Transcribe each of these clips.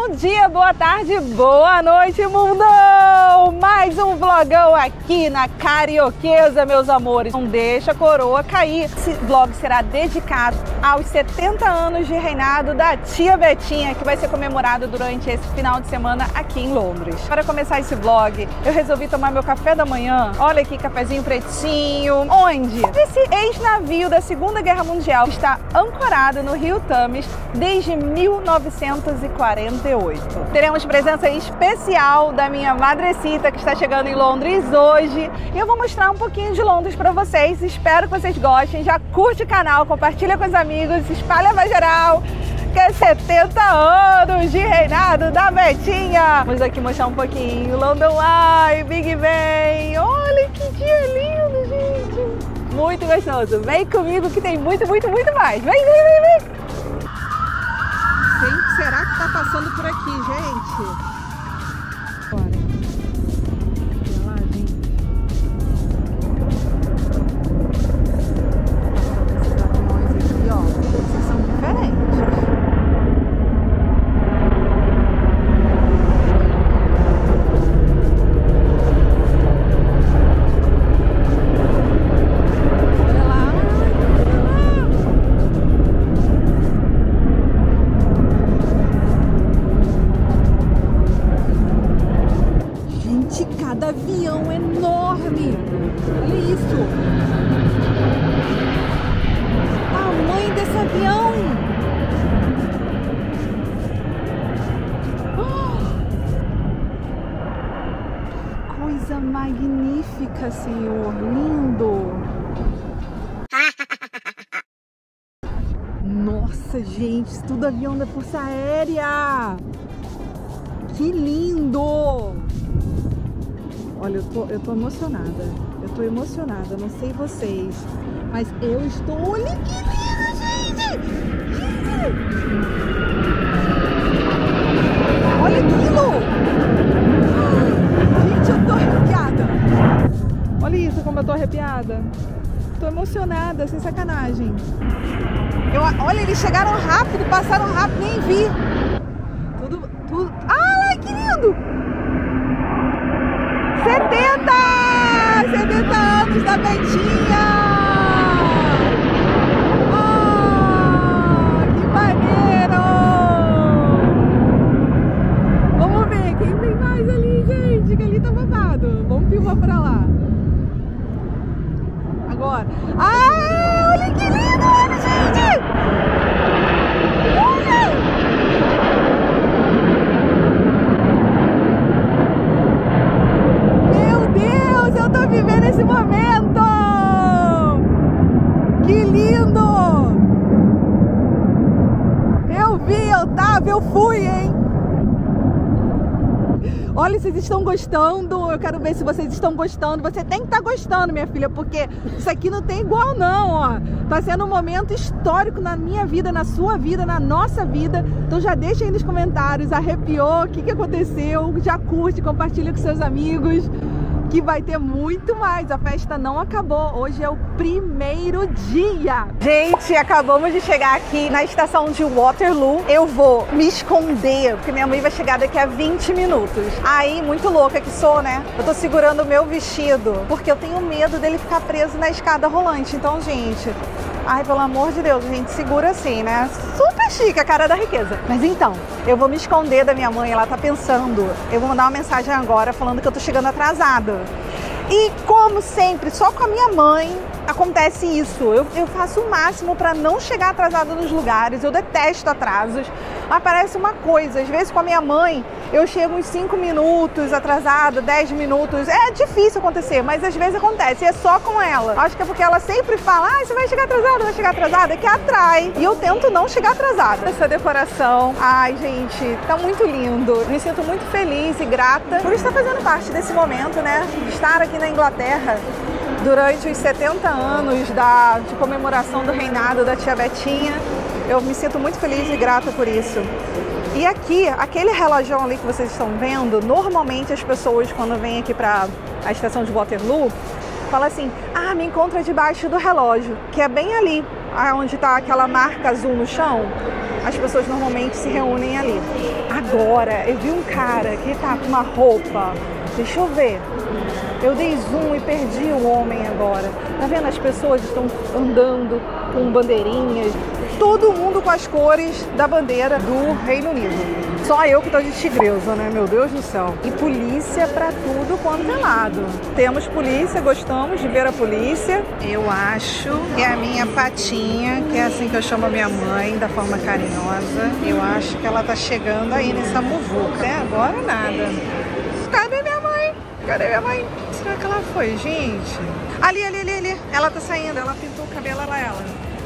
Bom dia, boa tarde, boa noite, mundão! Mais um vlogão aqui na Carioqueza, meus amores. Não deixa a coroa cair. Esse vlog será dedicado aos 70 anos de reinado da tia Betinha, que vai ser comemorado durante esse final de semana aqui em Londres. Para começar esse vlog, eu resolvi tomar meu café da manhã. Olha aqui, cafezinho pretinho. Onde? Esse ex-navio da Segunda Guerra Mundial está ancorado no Rio Thames desde 1948. Teremos presença especial da minha madrecita, que está chegando em Londres hoje. E eu vou mostrar um pouquinho de Londres para vocês. Espero que vocês gostem. Já curte o canal, compartilha com os amigos, espalha pra geral, que é 70 anos de reinado da Betinha. Vamos aqui mostrar um pouquinho. London Eye, Big Ben. Olha que dia lindo, gente. Muito gostoso. Vem comigo que tem muito mais. Vem. Quem será que tá passando por aqui, gente? Bora. Olha lá, gente. Esses aviões aqui, ó, esses são diferentes. Cada avião enorme. Olha isso. O tamanho desse avião. Que coisa magnífica, senhor. Lindo. Nossa, gente, isso tudo avião da Força Aérea. Que lindo. Olha, eu tô emocionada. Eu tô emocionada, não sei vocês, mas eu estou... Olha que lindo, gente! Olha aquilo! Gente, eu tô arrepiada. Olha isso, como eu tô arrepiada. Tô emocionada, sem sacanagem. Olha, eles chegaram rápido, passaram rápido, nem vi. Tudo... Ah, que lindo! 70 anos da Betinha! Ah, que maneiro! Vamos ver quem vem mais ali, gente, que ali tá babado. Vamos filmar pra lá. Agora. Ah, olha que lindo, olha, gente! Olha! Eu tô vivendo esse momento! Que lindo! Eu vi, eu tava, eu fui, hein? Olha, vocês estão gostando? Eu quero ver se vocês estão gostando. Você tem que estar gostando, minha filha, porque isso aqui não tem igual não, ó. Tá sendo um momento histórico na minha vida, na sua vida, na nossa vida. Então já deixa aí nos comentários, arrepiou, o que aconteceu? Já curte, compartilha com seus amigos, que vai ter muito mais. A festa não acabou. Hoje é o primeiro dia. Gente, acabamos de chegar aqui na estação de Waterloo. Eu vou me esconder, porque minha mãe vai chegar daqui a 20 minutos. Aí, muito louca que sou, né? Eu tô segurando o meu vestido, porque eu tenho medo dele ficar preso na escada rolante. Então, gente... Ai, pelo amor de Deus, a gente segura assim, né? Super chique, a cara da riqueza. Mas então, eu vou me esconder da minha mãe, ela tá pensando. Eu vou mandar uma mensagem agora falando que eu tô chegando atrasada. E como sempre, só com a minha mãe acontece isso. Eu faço o máximo para não chegar atrasada nos lugares. Eu detesto atrasos. Mas parece uma coisa. Às vezes com a minha mãe eu chego uns 5 minutos atrasada, 10 minutos. É difícil acontecer, mas às vezes acontece. E é só com ela. Acho que é porque ela sempre fala: ah, você vai chegar atrasada, que atrai. E eu tento não chegar atrasada. Essa decoração, ai gente, tá muito lindo. Me sinto muito feliz e grata por estar fazendo parte desse momento, né? Estar aqui na Inglaterra durante os 70 anos de comemoração do reinado da tia Betinha. Eu me sinto muito feliz e grata por isso. E aqui, aquele relógio ali que vocês estão vendo, normalmente as pessoas quando vêm aqui para a estação de Waterloo, falam assim: ah, me encontra debaixo do relógio, que é bem ali, onde está aquela marca azul no chão. As pessoas normalmente se reúnem ali. agora eu vi um cara que tá com uma roupa, deixa eu ver, eu dei zoom e perdi o homem agora. Tá vendo? As pessoas estão andando com bandeirinhas, todo mundo com as cores da bandeira do Reino Unido. Só eu que tô de tigresa, né? Meu Deus do céu. E polícia pra tudo quanto é lado. Temos polícia, gostamos de ver a polícia. Eu acho que é a minha patinha, que é assim que eu chamo a minha mãe, da forma carinhosa. Eu acho que ela tá chegando aí nessa muvuca. Até agora nada. Cadê minha mãe? Cadê minha mãe? Será que ela foi, gente? Ali. Ela tá saindo, ela pintou o cabelo, ela. Eu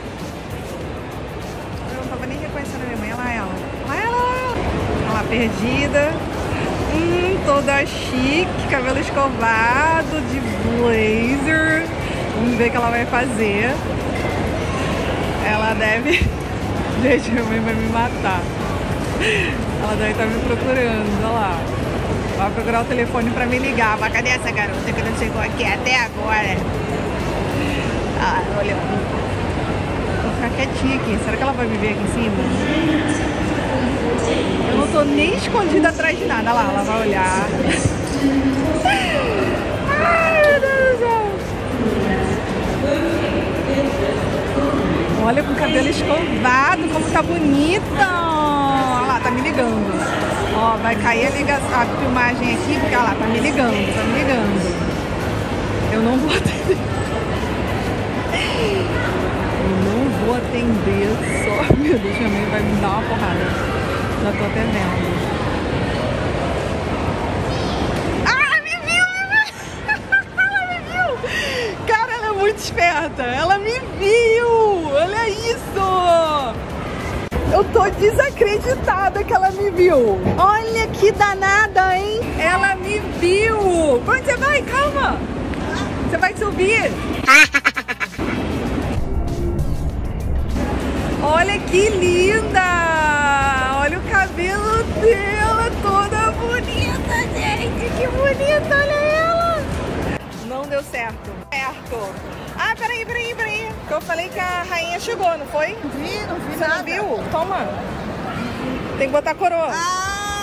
não tava nem reconhecendo a minha mãe, ela. Ela perdida. Toda chique, cabelo escovado, de blazer. Vamos ver o que ela vai fazer. Ela deve... Gente, minha mãe vai me matar. Ela deve estar me procurando, olha lá. Vai procurar o telefone pra me ligar. Mas cadê essa garota que não chegou aqui até agora? Ah, olha. Vou ficar quietinha aqui. Será que ela vai me ver aqui em cima? Eu não tô nem escondida atrás de nada. Olha lá, ela vai olhar. Ai, meu Deus do céu. Olha, com o cabelo escovado, como tá bonita. Olha lá, tá me ligando. Ó, vai cair a filmagem aqui, porque olha lá, tá me ligando. Eu não vou atender. Só, meu Deus, minha mãe vai me dar uma porrada. Já tô até vendo. Ah, me viu! Ela me viu! Cara, ela é muito esperta. Ela me viu! Olha isso! Eu tô desacreditada que ela me viu. Olha que danada, hein? Ela me viu! Pra onde você vai? Calma! Você vai subir! Olha que linda! Olha o cabelo dela, toda bonita, gente! Que bonita, olha ela! Não deu certo. Ah, peraí. Eu falei que a rainha chegou, não foi? Não vi Você nada. não viu? Toma. Tem que botar a coroa. Ah!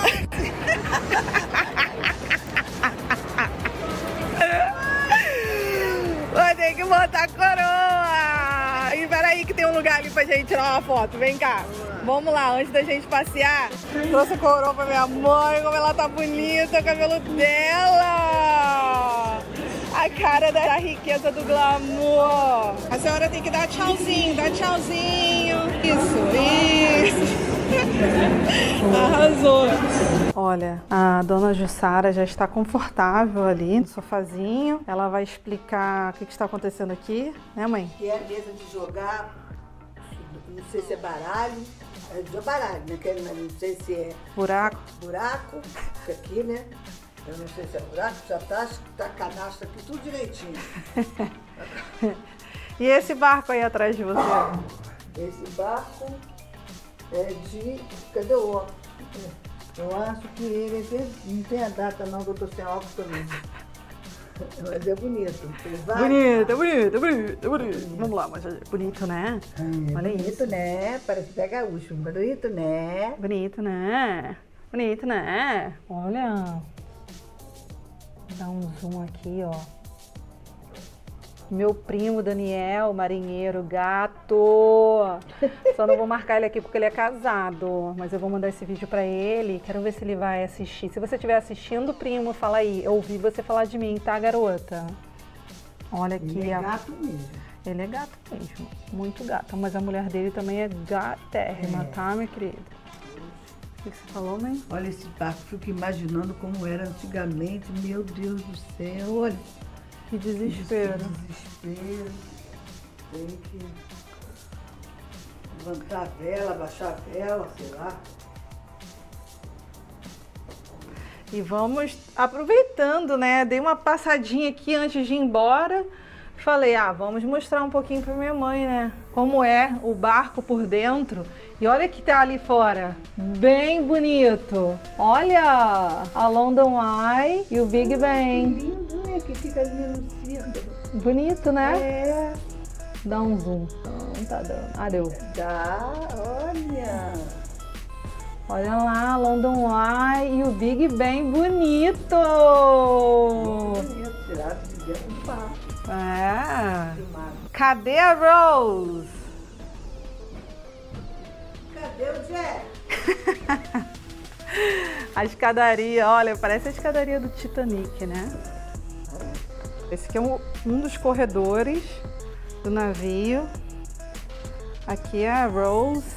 Vou ter que botar a coroa. E peraí que tem um lugar ali pra gente tirar uma foto. Vem cá. Vamos lá, antes da gente passear. Trouxe a coroa pra minha mãe, como ela tá bonita, o cabelo dela. A cara da riqueza do glamour. A senhora tem que dar tchauzinho, Isso. Arrasou. Olha, a dona Jussara já está confortável ali no sofazinho. Ela vai explicar o que está acontecendo aqui, né, mãe? Que é a mesa de jogar, não sei se é baralho, é de baralho, né? Que não sei se é Buraco. Isso aqui, né? Eu não sei se é buraco, já tá cadastro aqui tudo direitinho. E esse barco aí atrás de você? Esse barco é de... Cadê o óculos? Eu acho que ele não tem a data não, que eu tô sem óculos também. Mas é bonito. Bonito. Vamos lá, mas é bonito, né? Olha bonito, isso. né? Parece que é gaúcho. Bonito, né? Bonito, né? Olha. Vou dar um zoom aqui, ó. Meu primo Daniel, marinheiro, gato. Só não vou marcar ele aqui porque ele é casado. Mas eu vou mandar esse vídeo pra ele. Quero ver se ele vai assistir. Se você estiver assistindo, primo, fala aí. Eu ouvi você falar de mim, tá, garota? Olha aqui. Ele é gato mesmo. Ele é gato mesmo. Muito gato. Mas a mulher dele também é gatérrima, tá, minha querida? O que você falou, mãe? Olha esse barco. Fico imaginando como era antigamente. Meu Deus do céu. Olha. Que desespero. Que desespero. Tem que levantar a vela, baixar a vela, sei lá. E vamos aproveitando, né? Dei uma passadinha aqui antes de ir embora. Falei, vamos mostrar um pouquinho pra minha mãe, né? Como é o barco por dentro. E olha que tá ali fora. Bem bonito. Olha a London Eye e o Big Ben. Lindo, né? Que fica ali no centro. Bonito, né? É. Dá um zoom. Não tá dando. Deu. Dá, olha. Olha lá, London Eye e o Big Ben bonito! Bonito, tirado de dentro do parque. É. Filmado. Cadê a Rose? Cadê o Jack? A escadaria, olha, parece a escadaria do Titanic, né? Esse aqui é um dos corredores do navio. Aqui é a Rose.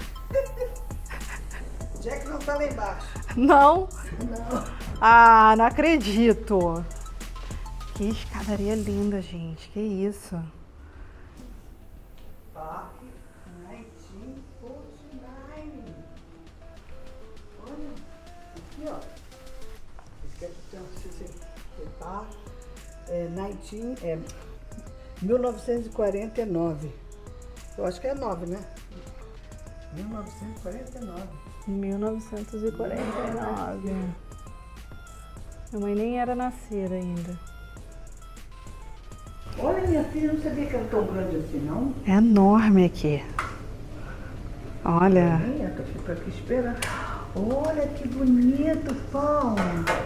Jack não tá lá embaixo. Não? Não. Ah, não acredito. Que escadaria linda, gente. Que isso? Parque 1949. Olha, aqui ó. Esse aqui tem um parque. 1949. Eu acho que é 9, né? 1949. 1949. Minha mãe nem era nascida ainda. Olha, minha filha, eu não sabia que era tão grande assim, não. É enorme aqui. Olha. Eu fico aqui esperando. Olha que bonito, Fão.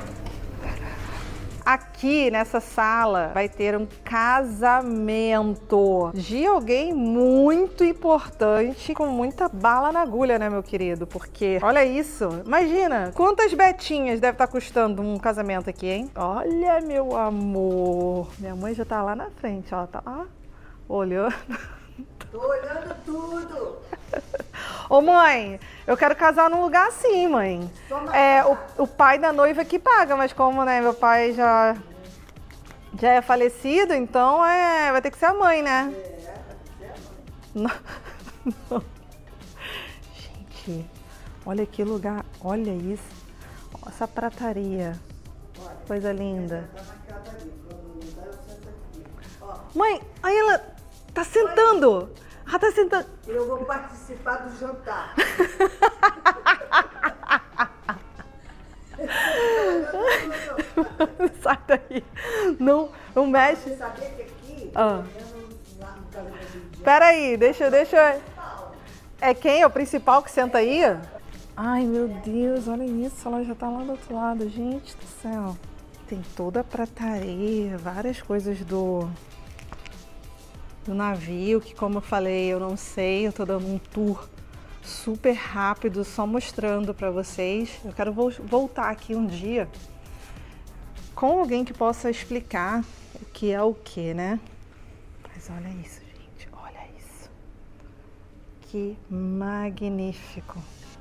Aqui nessa sala vai ter um casamento de alguém muito importante, com muita bala na agulha, né, meu querido? Porque, olha isso, imagina quantas betinhas deve estar custando um casamento aqui, hein? Olha, meu amor. Minha mãe já tá lá na frente, ó, tá lá olhando. Tô olhando tudo. Ô mãe, eu quero casar num lugar assim, mãe. É, o pai da noiva que paga, mas como, né, meu pai já é falecido, então vai ter que ser a mãe, né? Vai ter que ser a Não. mãe. Não. Gente, olha que lugar, olha isso. Olha essa prataria. Coisa linda. Mãe, aí ela tá sentando. Ela tá sentando. Eu vou participar do jantar. Sai daí. Não mexe. Você sabia que aqui, Ah. lá no casamento do dia, Peraí, deixa eu... É quem? É o principal que senta aí? Ai, meu Deus, olha isso. Ela já tá lá do outro lado. Gente do céu. Tem toda a prataria, várias coisas do navio, que como eu falei, eu não sei. Eu tô dando um tour super rápido, só mostrando pra vocês. Eu quero voltar aqui um dia com alguém que possa explicar o que é o que, né? Mas olha isso, gente. Olha isso. Que magnífico.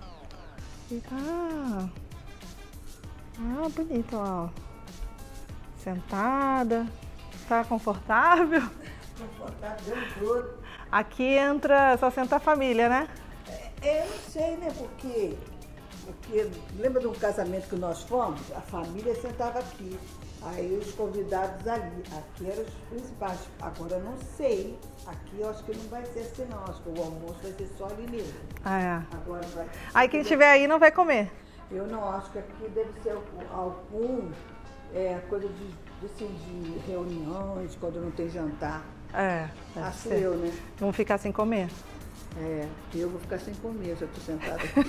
Bonito, ó. Sentada. Tá confortável? confortável todo. Aqui entra, só senta a família, né? Eu não sei, né? Porque lembra de um casamento que nós fomos? A família sentava aqui. Aí os convidados ali. Aqui eram os principais. Agora eu não sei. Aqui eu acho que não vai ser assim não. Acho que o almoço vai ser só ali mesmo. Ah, é. Agora vai. Aí quem estiver aí não vai comer. Eu não acho que aqui deve ser algum coisa de reuniões, quando não tem jantar. É, deve Acho ser. eu, né? Vamos ficar sem comer. Eu vou ficar sem comer, eu já estou sentada aqui.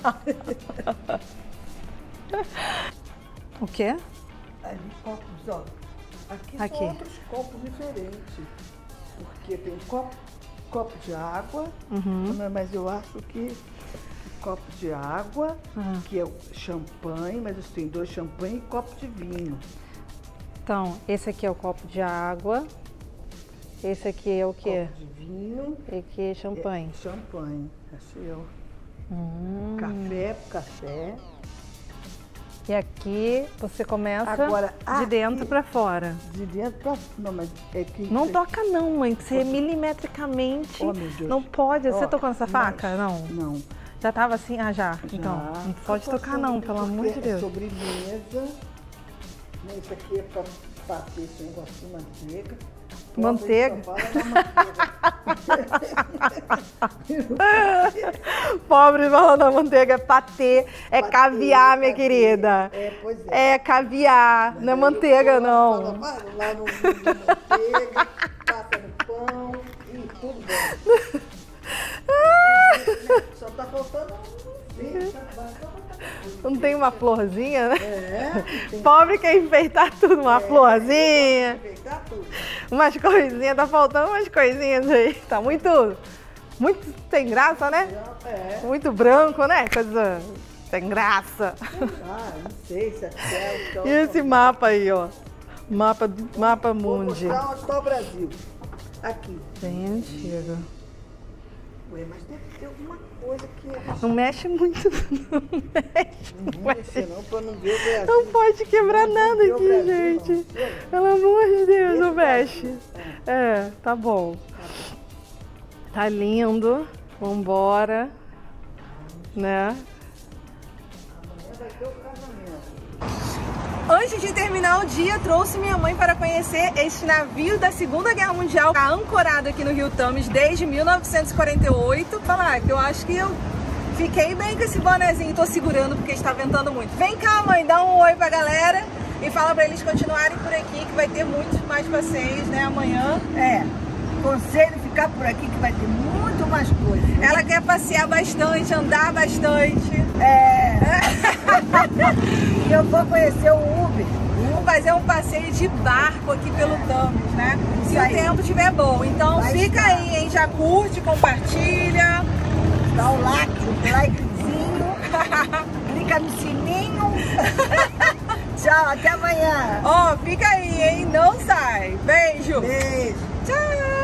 O quê? Ali, copos, ó. Aqui Aqui. são outros copos diferentes. Porque tem copo de água, mas eu acho que copo de água, que é o champanhe, mas tem 2 champanhe e copo de vinho. Então, esse aqui é o copo de água. Esse aqui é o quê? Copo de vinho. E aqui é champanhe. Champanhe, acho eu. Café. E aqui você começa Agora, de dentro aqui- pra fora. De dentro pra... Não, mas é que... Não toca não, mãe, que você milimetricamente Oh, meu Deus. não pode. Você Ó, tocou nessa faca? mas- Não. Não. Já tava assim? Ah, já. Então, Já. não pode Eu tô tocar não, achando pelo porque amor de Deus. É sobremesa. Isso aqui é pra bater esse negócio de manteiga. Manteiga? Só fala na manteiga. Pobre falando da manteiga, é patê, é Patê, caviar, minha patê. querida. Pois é. É caviar, não é manteiga, não. Fala lá no manteiga, passa no pão e tudo bom. Só tá faltando um Não tem uma florzinha, né? Tem Pobre quer enfeitar tudo, uma florzinha, que enfeitar tudo. umas coisinhas, tá faltando umas coisinhas aí. Tá muito sem graça, né? Muito branco, né? Coisa sem graça. Não sei se é céu. E esse mapa aí, ó. Mapa mundi. Vou mostrar onde está o Brasil. Aqui. Bem antigo. Ué, mas deve ter alguma coisa que... Não mexe muito, não mexe. Não mexe não, pra não ver o Brasil. Não pode quebrar nada ver o aqui, Brasil, gente. não. Pelo amor de Deus, não Brasil. mexe. É, tá bom. Tá lindo. Vambora. Né? Amanhã vai ter o casamento. Antes de terminar o dia, trouxe minha mãe para conhecer este navio da Segunda Guerra Mundial, tá ancorado aqui no Rio Thames desde 1948. Falar que eu acho que eu fiquei bem com esse bonezinho, tô segurando porque está ventando muito. Vem cá, mãe, dá um oi pra galera e fala para eles continuarem por aqui, que vai ter muitos mais passeios, né, amanhã. Conselho ficar por aqui que vai ter muito mais coisa. Ela quer passear bastante, andar bastante. E eu vou conhecer o Uber. Vamos fazer um passeio de barco aqui pelo Thames, né? Se o tempo estiver bom. Então fica aí, hein? Já curte, compartilha. Dá o likezinho. Clica no sininho. Tchau, até amanhã. Ó, fica aí, hein? Não sai. Beijo. Beijo. Tchau.